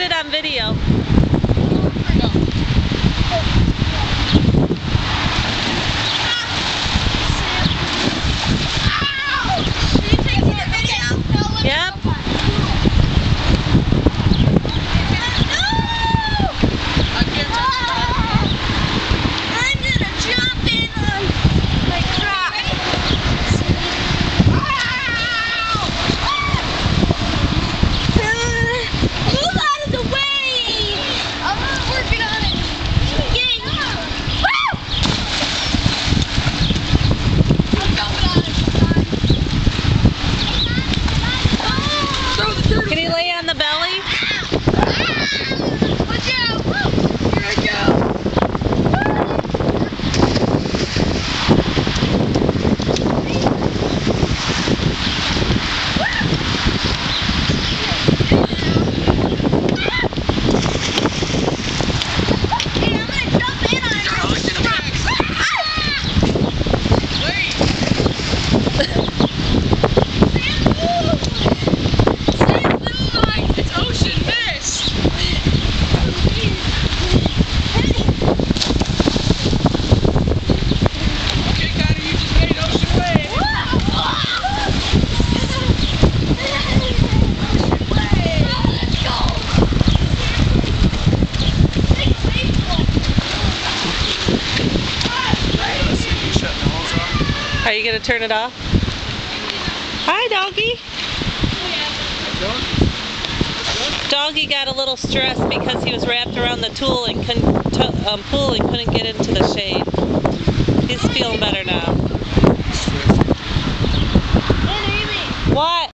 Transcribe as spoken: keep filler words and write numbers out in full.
it on video. Yep. Can he lay on the belly? Watch out! Here I go! Hey, I'm gonna jump in on Are you going to turn it off? Hi, doggy. Doggy got a little stressed because he was wrapped around the tool and couldn't t um, pool and couldn't get into the shade. He's feeling better now. What?